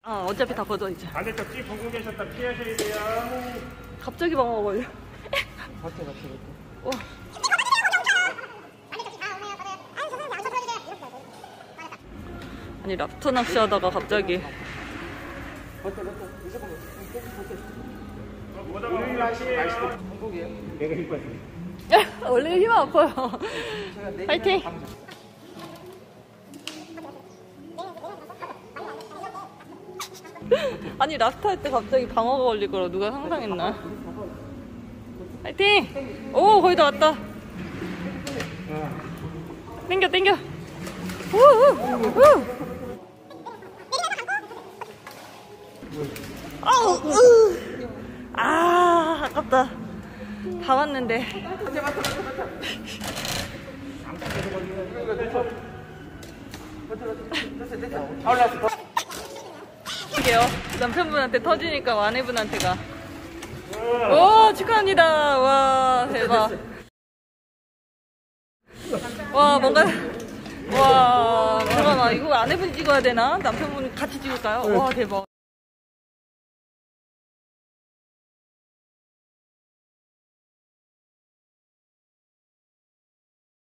어차피 다 걷어 이제. 반대쪽 찌 보고 계셨다 피하셔야 돼요. 갑자기 방어가 걸려. 와. 아니 랍스터 낚시하다가 갑자기. 내가 힘 빠져. 원래 힘 아파요. 파이팅! 아니 랍스터 할 때 갑자기 방어가 걸릴 거라 누가 상상했나? 파이팅! 오 거의 다 왔다. 땡겨 땡겨. 우우우. 아깝다. 다 왔는데. 이게요. 남편분한테 터지니까 아내분한테가. 오 축하합니다. 와 대박. 와 뭔가 와 잠깐만 이거 아내분이 찍어야 되나? 남편분 같이 찍을까요? 와 대박.